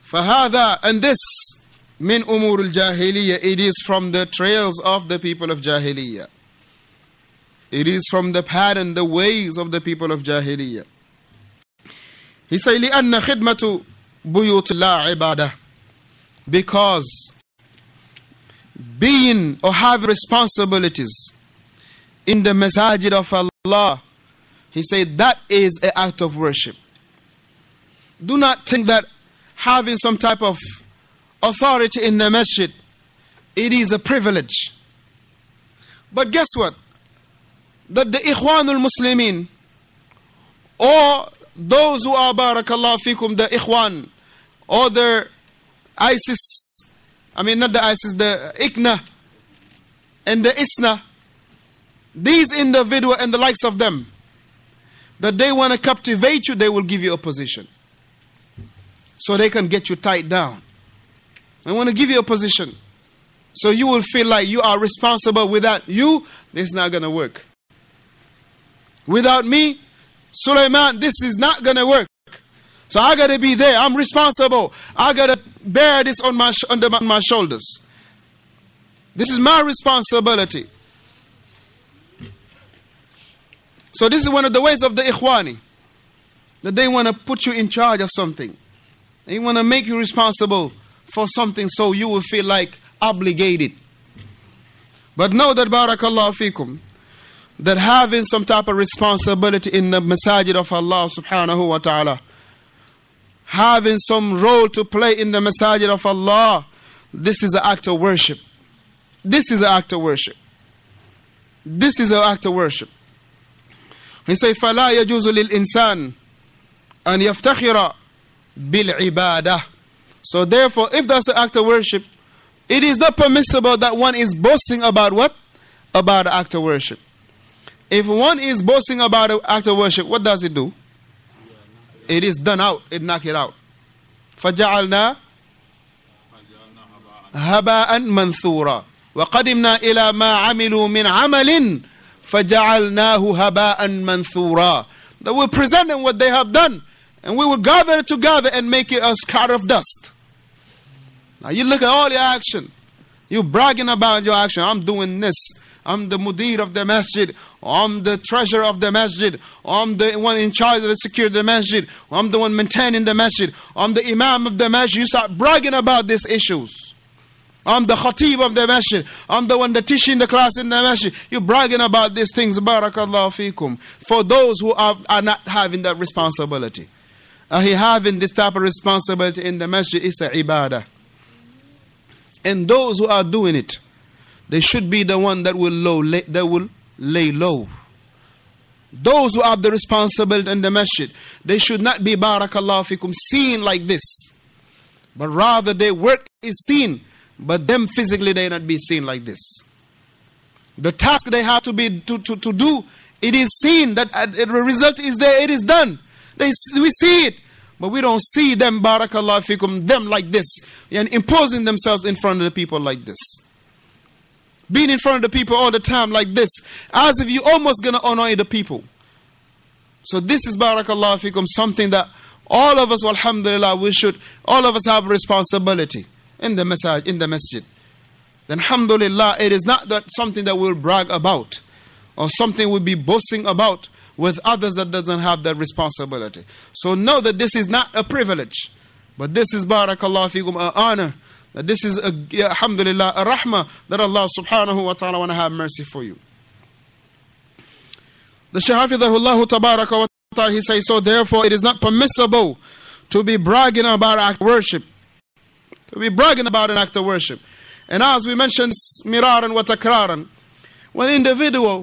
فهذا, and this, min umur al-jahiliyyah, it is from the trails of the people of Jahiliyyah. It is from the pattern, the ways of the people of Jahiliyyah. He said, لِأَنَّ خِدْمَةُ بُيُوتِ اللَّهِ عِبَادَةً, because being or having responsibilities in the masajid of Allah, he said, that is an act of worship. Do not think that having some type of authority in the masjid, it is a privilege. But guess what? That the Ikhwanul Muslimin, or those who are, barakallahu fikum, the Ikhwan, or the ISIS, not the ISIS, the ICNA, and the ISNA, these individuals and the likes of them, that they want to captivate you, they will give you a position. So they can get you tied down. They want to give you a position. So you will feel like you are responsible. Without you, this is not going to work. Without me, Sulaiman, this is not going to work. So I got to be there. I'm responsible. I got to bear this on under my shoulders. This is my responsibility. So this is one of the ways of the Ikhwani, that they want to put you in charge of something. They want to make you responsible for something, so you will feel like obligated. But know that, barakallahu fikum, that having some type of responsibility in the masajid of Allah subhanahu wa ta'ala, having some role to play in the masajid of Allah, this is an act of worship. This is an act of worship. This is an act of worship. He says, فَلَا يَجُوزُ لِلْإِنسَانِ أَنْ يَفْتَخِرَ بِالْعِبَادَةِ. So therefore, if that's an act of worship, it is not permissible that one is boasting about what? About the act of worship. If one is boasting about the act of worship, what does it do? It is done out. It knock it out. فَجَعَلْنَا هَبَاءً مَنْثُورًا وَقَدِمْنَا إِلَى مَا عَمِلُوا مِنْ عَمَلٍ فَجَعَلْنَاهُ هَبَاءً مَنْثُورًا. That will present them what they have done, and we will gather it together and make it a scatter of dust. Now you look at all your action. You bragging about your action. I'm doing this. I'm the mudir of the masjid. Or I'm the treasurer of the masjid. Or I'm the one in charge of the security of the masjid. Or I'm the one maintaining the masjid. Or I'm the imam of the masjid. You start bragging about these issues. I'm the khatib of the masjid. I'm the one that teaching the class in the masjid. You're bragging about these things. Barakallahu fikum. For those who are not having that responsibility. He having this type of responsibility in the masjid is a ibadah. And those who are doing it, they should be the one that will lay low. Those who have the responsibility in the masjid, they should not be, barakallahu fikum, seen like this. But rather their work is seen, but them physically they not be seen like this. The task they have to be to do, it is seen, that the result is there, it is done. We see it. But we don't see them, barakallahu fikum, them like this, and imposing themselves in front of the people like this. Being in front of the people all the time like this, as if you're almost going to annoy the people. So this is, barakallahu fikum, something that all of us, alhamdulillah, all of us have responsibility in the masjid. Then alhamdulillah, it is not that something that we'll brag about, or something we'll be boasting about with others that doesn't have that responsibility. So know that this is not a privilege, but this is, barakallahu fikum, an honor. That this is, alhamdulillah, a rahmah that Allah subhanahu wa ta'ala want to have mercy for you. The Shaykh Hafidhahullah tabaraka wa ta'ala, he says, so therefore it is not permissible to be bragging about act of worship. To be bragging about an act of worship. And as we mentioned, miraran wa takraran, when individual,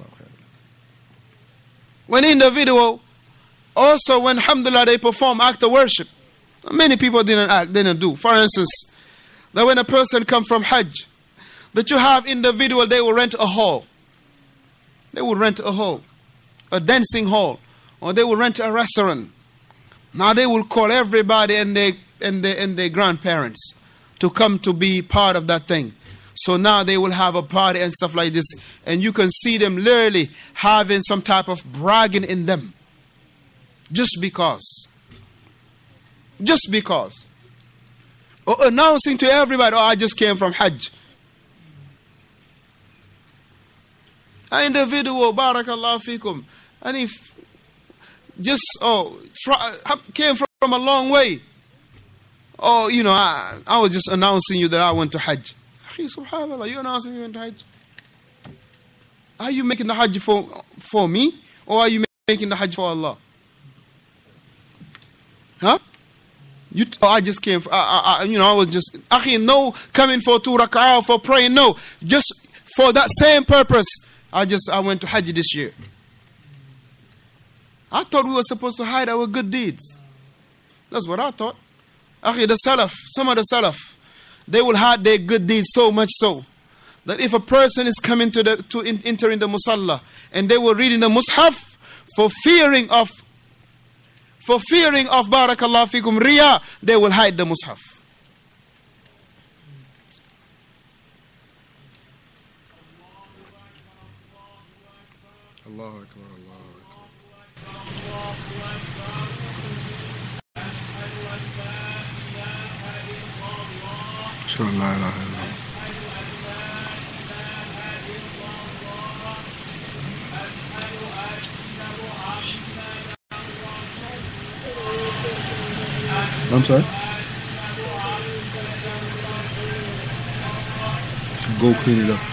also when alhamdulillah they perform act of worship, many people didn't do. For instance, that when a person comes from Hajj, that you have individual, they will rent a hall. They will rent a hall, a dancing hall, or they will rent a restaurant. Now they will call everybody and their grandparents to come to be part of that thing. So now they will have a party and stuff like this, and you can see them literally having some type of bragging in them. Just because. or announcing to everybody, oh, I just came from Hajj. An individual, barakallahu fikum, and if just came from a long way, or I was just announcing you that I went to Hajj. Subhanallah, you announcing you went to Hajj? Are you making the Hajj for me, or are you making the Hajj for Allah? Huh? I just came. I was just. No, coming for 2 rak'ah for praying. No, just for that same purpose. I went to Hajj this year. I thought we were supposed to hide our good deeds. That's what I thought. The Salaf, some of the Salaf, they will hide their good deeds so much so that if a person is coming to entering the Musalla and they were reading the Mus'haf for fearing of barakallahu fikum Riyah, they will hide the Mus'haf. Allahu Akbar, Allahu Akbar. Ashhadu an la ilaha illallah. I'm sorry? Go clean it up.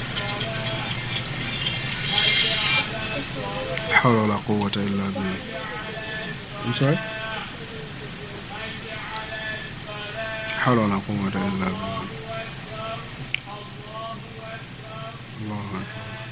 حول ولا قوة إلا بالله. I'm sorry? حول ولا قوة إلا بالله. الله أكبر.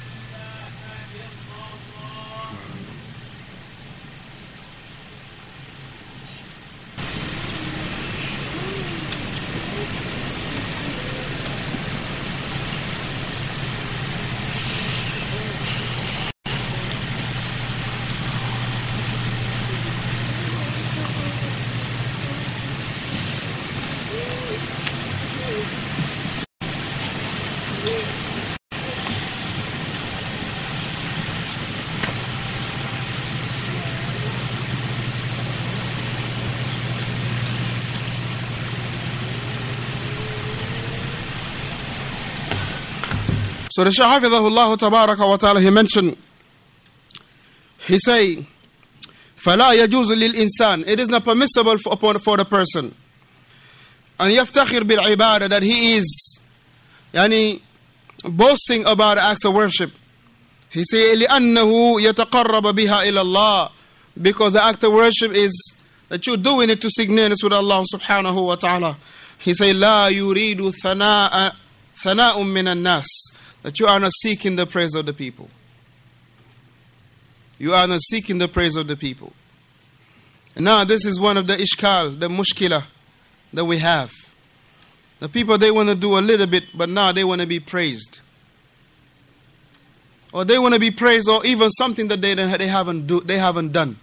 So the Shaykh Hafidhahullah Tabaraka wa Ta'ala, he mentioned, he say, فَلَا يَجُوزُ لِلْإِنسان, it is not permissible for the person, and يَفْتَخِرْ بِالْعِبَادَةِ, that he is boasting about acts of worship. He say, لِأَنَّهُ يَتَقَرَّبَ بِهَا إِلَى اللَّهِ, because the act of worship is that you're doing it to seek nearness with Allah subhanahu wa ta'ala. He say, لَا يُرِيدُ ثَنَاءٌ مِّنَ النَّاسِ, that you are not seeking the praise of the people. You are not seeking the praise of the people. And now this is one of the ishkal, the mushkila that we have. The people, they want to do a little bit, but now they want to be praised. Or they want to be praised, or even something that they haven't done.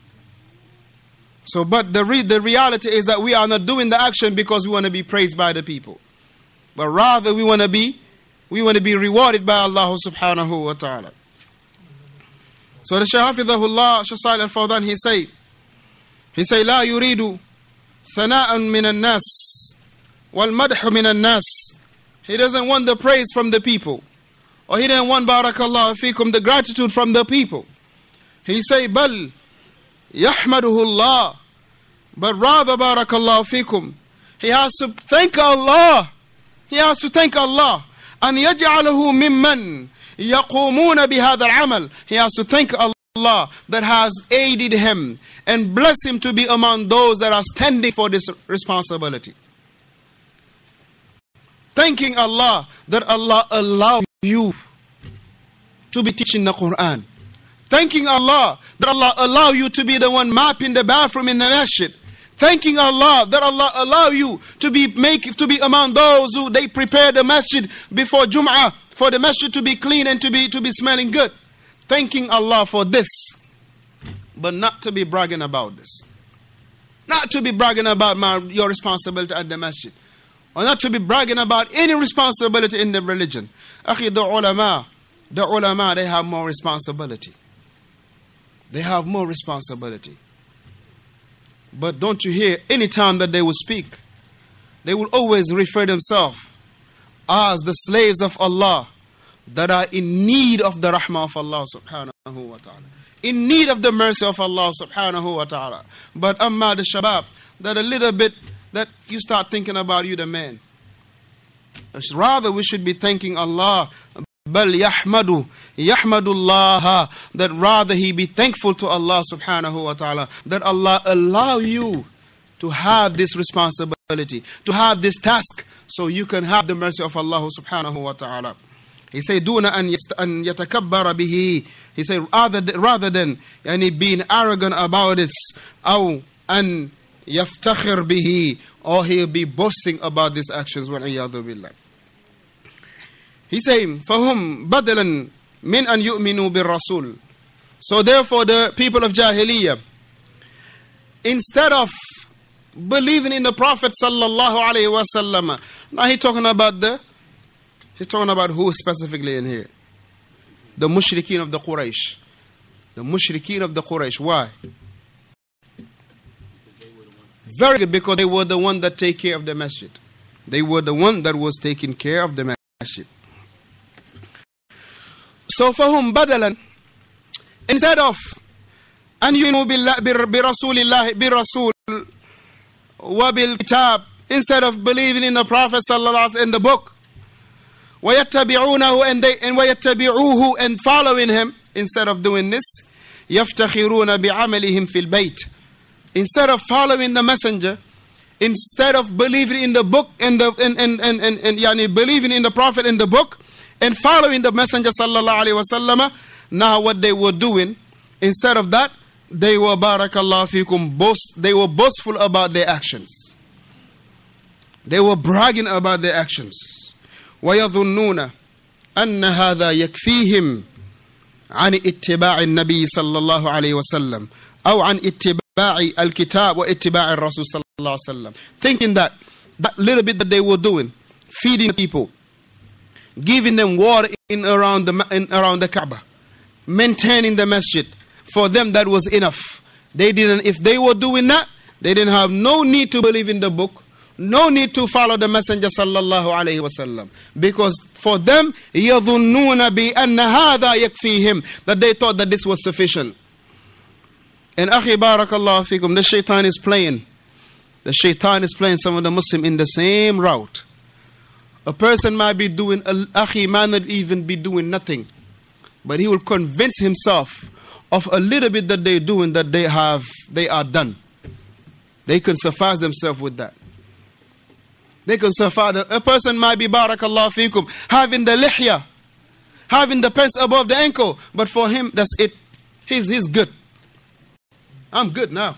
So, but the reality is that we are not doing the action because we want to be praised by the people. But rather we want to be rewarded by Allah subhanahu wa ta'ala. So the Shaykh Hafidhahullah, Shaykh Salih Al-Fawzan, he say, لا يريد ثناء من الناس والمدح من الناس. He doesn't want the praise from the people, or he didn't want barakallahu fikum, the gratitude from the people. He say, بل يحمده الله, but rather barakallahu fikum, he has to thank Allah. He has to thank Allah. أن يجعله ممن يقومون بهذا العمل. He has to thank Allah that has aided him and bless him to be among those that are standing for this responsibility. Thanking Allah that Allah allowed you to be teaching the Quran. Thanking Allah that Allah allowed you to be the one mopping the bathroom in the masjid. Thanking Allah that Allah allow you to be among those who they prepare the masjid before Jum'ah, for the masjid to be clean and to be smelling good. Thanking Allah for this, but not to be bragging about this. Not to be bragging about your responsibility at the masjid, or not to be bragging about any responsibility in the religion. Akhi, the ulama, they have more responsibility. They have more responsibility. But don't you hear any time that they will speak they will always refer themselves as the slaves of Allah that are in need of the rahmah of Allah subhanahu wa ta'ala, in need of the mercy of Allah subhanahu wa ta'ala. But amma the shabab, that a little bit that you start thinking about you the man. Rather we should be thanking Allah. Bal yahmadullah, that rather he be thankful to Allah subhanahu wa ta'ala, that Allah allow you to have this responsibility, to have this task, so you can have the mercy of Allah subhanahu wa ta'ala. He said, Duna an yatakabbara bihi. He said, rather than being arrogant about it, aw an yaftakhir bihi, or he'll be boasting about these actions. Wal-iyadhu billah. He said, فَهُمْ بَدَلًا مِنْ أَنْ يُؤْمِنُوا بِالرَّسُولِ. So therefore the people of Jahiliyyah, instead of believing in the Prophet sallallahu alaihi wasallam, now he's talking about who specifically in here? The mushrikeen of the Quraysh. The mushrikeen of the Quraysh. Why? Very good, because they were the one that take care of the masjid. They were the one that was taking care of the masjid. So فهم بدلا, instead of أن يؤمنوا برسول الله برسول وبالكتاب, instead of believing in the Prophet sallallahu alaihi wasallam, in the book, ويتبعونه and ويتبعوه and following him, instead of doing this, يفتخرون بعملهم في البيت, instead of following the messenger, instead of believing in the book and believing in the Prophet in the book and following the messenger sallallahu alaihi wasallam, now what they were doing, instead of that, they were barakallahu fikum, they were boastful about their actions. They were bragging about their actions. وَيَظُنُّونَ أَنَّ هَذَا يَكْفِيهِمْ عَنِ اتِّبَاعِ النَّبِيِّ صلى الله عليه وسلم أو عن اتباع الكتاب واتباع الرسول صلى الله عليه وسلم, thinking that little bit that they were doing, feeding people, giving them water around the Kaaba, maintaining the masjid, for them that was enough. If they were doing that, they didn't have no need to believe in the book, no need to follow the messenger sallallahu alaihi wasallam, because for them يظنون بأن هذا يكفيهم, that they thought that this was sufficient. And akhi barakallahu fikum, the shaitan is playing some of the Muslim in the same route. A person might be doing, akhi might not even be doing nothing, but he will convince himself of a little bit that they're doing, that they are done. They can suffice themselves with that. They can suffice. A person might be barakallahu fikum having the lihya, having the pants above the ankle, but for him that's it. He's good. I'm good now.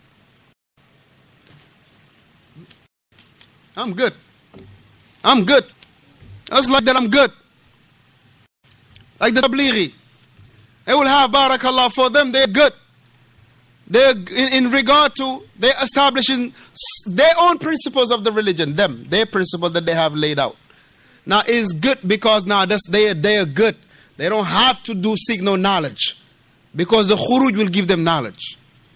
I'm good. It's like that, I'm good. Like the Tablighi. They will have barakallah for them, they're good. They're in regard to, they're establishing their own principles of the religion, their principles that they have laid out. Now it's good because now they are good. They don't have to seek no knowledge, because the khuruj will give them knowledge.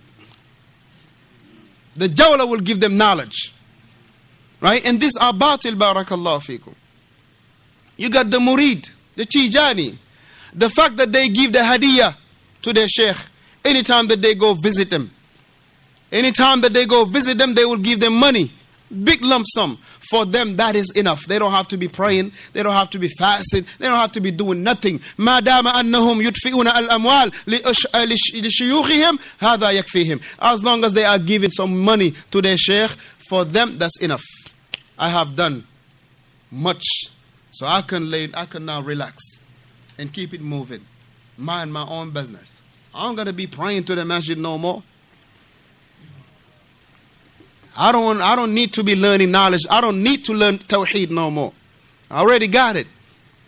The jawla will give them knowledge. Right? And these are batil, barakallahu fikum. You got the murid, the Tijani. The fact that they give the hadiyah to their sheikh anytime that they go visit them. Anytime that they go visit them, they will give them money. Big lump sum. For them, that is enough. They don't have to be praying. They don't have to be fasting. They don't have to be doing nothing. ما دام أنهم يدفئون الأموال لشيوخهم هذا يكفيهم. As long as they are giving some money to their sheikh, for them, that's enough. I have done much, so I can now relax and keep it moving. Mind my own business. I'm going to be praying to the masjid no more. I don't need to be learning knowledge. I don't need to learn Tawheed no more. I already got it.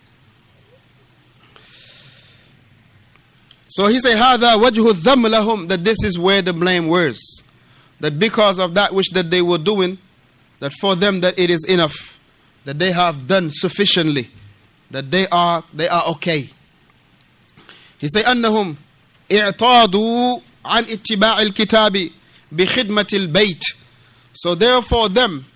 So he said, هذا وجه الذم لهم, that this is where the blame was. That because of that which that they were doing, that for them that it is enough, that they have done sufficiently, that they are okay. He said, أنهم اعتادوا عن اتباع الكتاب بخدمة البيت. So therefore them,